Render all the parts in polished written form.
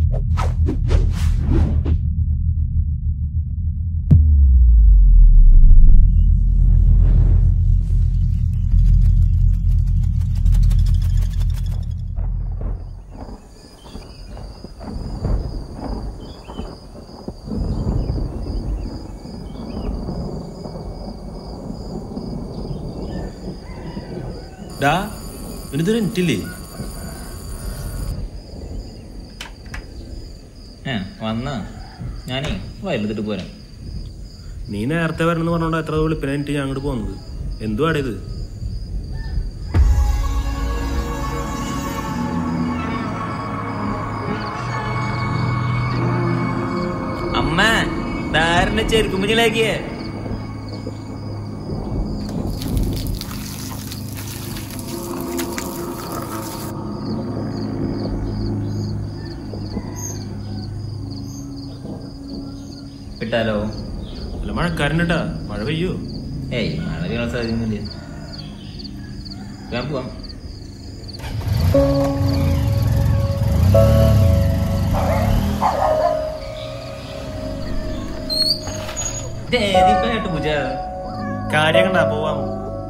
ഡാ ഇവനിതൊരു എനിട്ടില്ലേ? വന്ന ഞാനേ വയലെടുത്തിട്ട് പോരാ. നീ നേരത്തെ വരണമെന്ന് പറഞ്ഞോണ്ട് എത്ര വെളുപ്പിനെ എനിക്ക് ഞാൻ അങ്ങോട്ട് പോകുന്നത്. എന്തുവാടേ ഇത്? അമ്മ ധാരണ ചെരുക്കുമ്പഞ്ഞിലാക്കിയേ. വിട്ടാലോ? അല്ല മഴക്കാരൻട്ടാ, മഴ പെയ്യോ? ഏയ് മഴ പെയ്യാൻ സാധ്യതയൊന്നുമില്ല. ഞാൻ പോവാം. പൂജ കാര്യം കണ്ടാ പോവാം.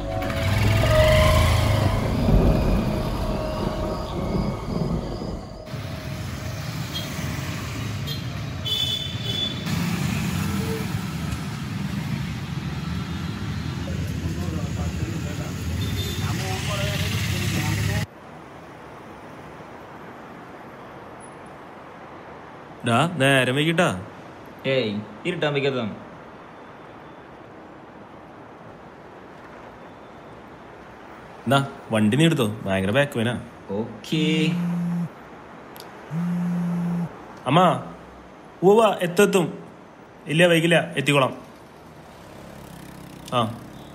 നേരം വൈകിട്ടാ. ഏയ് ഇരുട്ടാൻ വയ്ക്കാത്തതാണ്. എന്നാ വണ്ടി നീ എടുത്തോ, ഭയങ്കര ബാക്ക് വേനാ. ഓക്കേ അമ്മ പോവാ, എത്തും. ഇല്ല വൈകില്ല, എത്തിക്കോളാം. ആ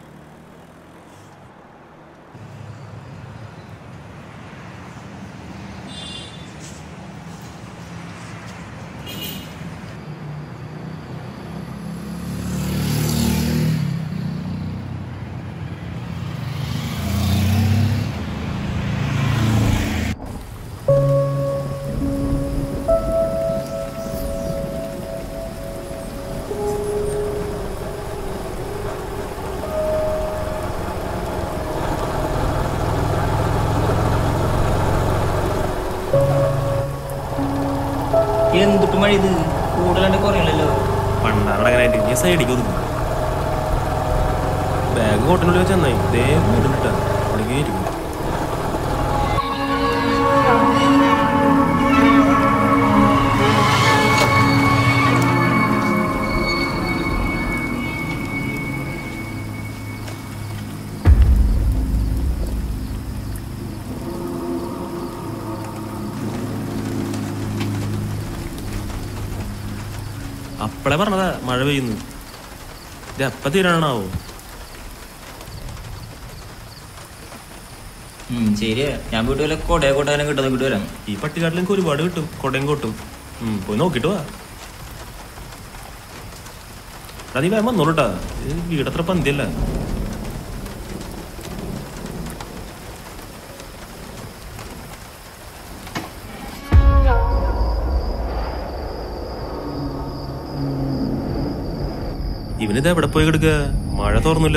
എന്തിട്ട് മഴ ഇത് കൂടുതലാണ്ട് കുറയല്ലോ. പണ്ടാറടങ്ങനായിട്ട് ഈ സൈഡിക്ക് ഒതുക്കും. ബാഗ് കോട്ടനുള്ളിൽ വെച്ച് നന്നായി. ഇതേ വീടിട്ടാ അവിടെ കയറ്റിക്കും. അപ്പളെ പറഞ്ഞതാ മഴ പെയ്യുന്നു. ഇത് എപ്പ തീരാണാവോ? ശരിയാ, ഞാൻ വീട്ടിൽ വല്ല കൊടയെ കൊട്ടാനും കിട്ടുന്ന വീട്ട് വരാം. ഈ പട്ടിക്കാട്ടിൽ എനിക്ക് ഒരുപാട് കിട്ടും, കൊടയും കൊട്ടും. പോയി നോക്കിട്ട് വാ. നീ വേഗം വന്നോളൂട്ടാ, ഇത് വീടത്ര പന്തിയല്ല. ഇവനിത് എവിടെ പോയി കിടക്കുക? മഴ തോർന്നില്ല.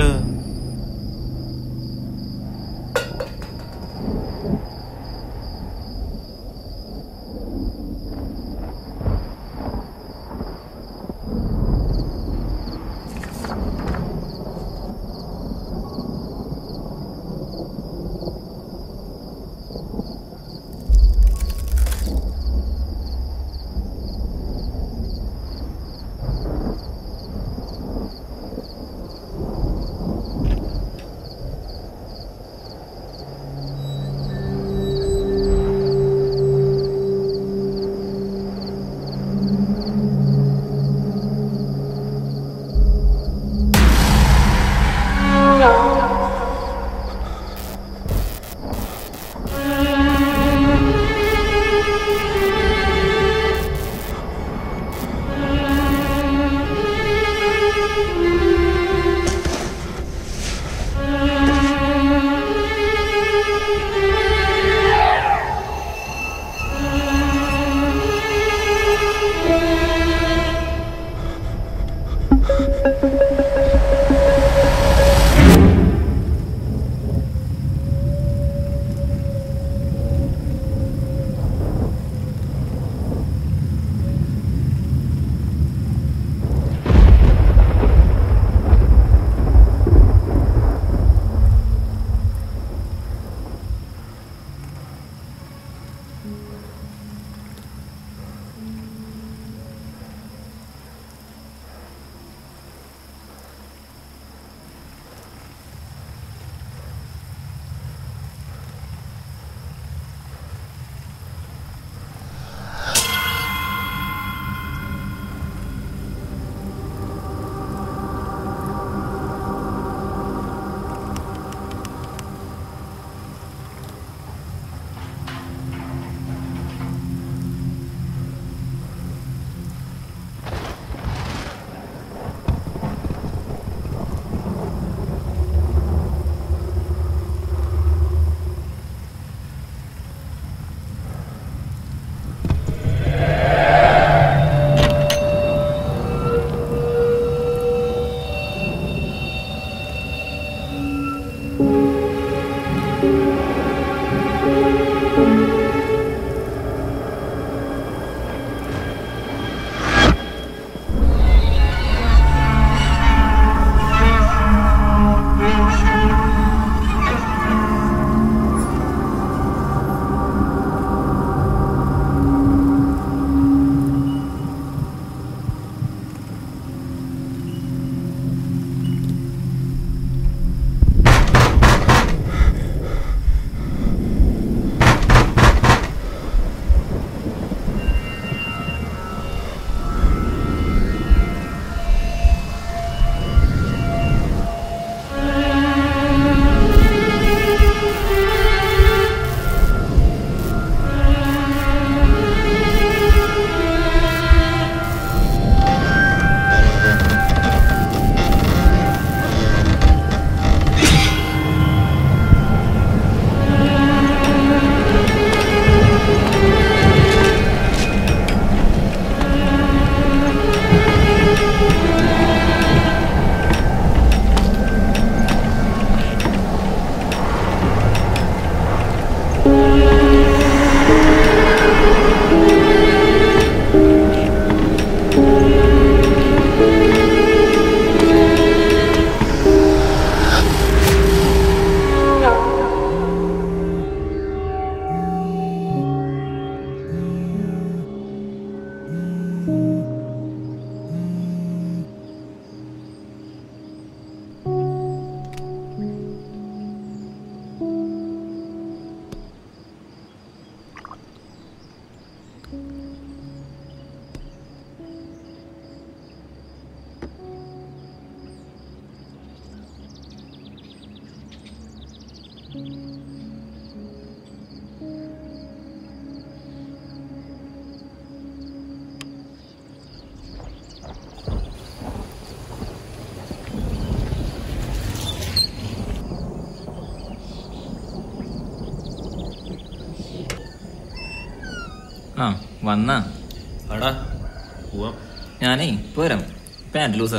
ആ വന്നാ അടാ പോവാം. ഞാനേ ഇപ്പൊ വരാം. പാൻറ് ലൂസാ.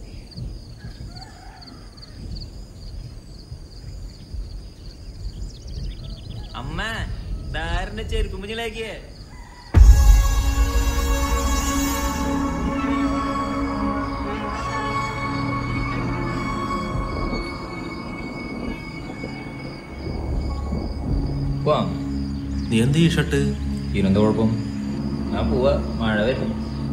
അമ്മ ധാരന്റെ ചെരുപ്പ് മുന്നിലാക്കിയേ. പോവാം. നീ എന്ത് ഈ ഷർട്ട്? ഇതിനെന്താ കുഴപ്പം? ഞാൻ പോവാ, മഴ വരുന്നു.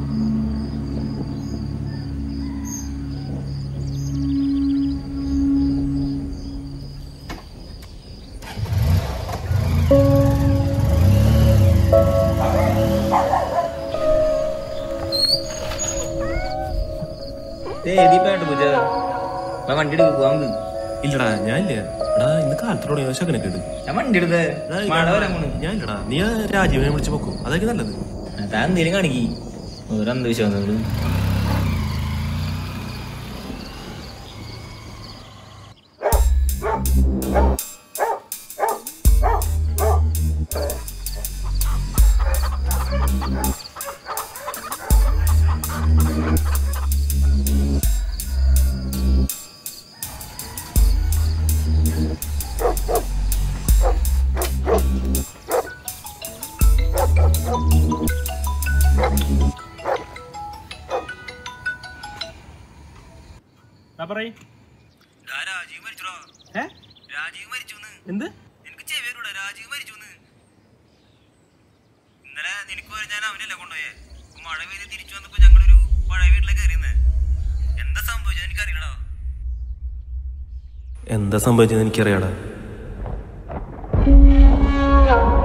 വണ്ടി എടുക്ക് പോവാൻ. ഇല്ലടാ ഞാനില്ല. എടാ ഇന്ന് കാലത്തോടെ ശകനൊക്കെ ഉണ്ട്. ഞാൻ വണ്ടി എടുത്ത് മഴ വരാൻ പോണു. ഞാൻ ഇല്ലടാ. നീ രാജീവിനെ വിളിച്ച് പോക്കും, അതൊക്കെ നല്ലത്. താൻ എന്തേലും കാണിക്കി ഒരു അന്ധവിശ്വാസങ്ങള്. എന്ത് എനിക്ക് ചെവിയൂടെ രാജീവ് മരിച്ചു. ഇന്നലെ നിനക്ക് ഞാൻ അവനല്ല കൊണ്ടുപോയേ. മഴ പെയ്ത് തിരിച്ചു വന്നപ്പോ ഞങ്ങളൊരു പഴയ വീട്ടിലേക്ക് കയറിയുന്നേ. എന്താ സംഭവിച്ചത് എനിക്കറിയണോ? എന്താ സംഭവിച്ചത് എനിക്കറിയാടാ.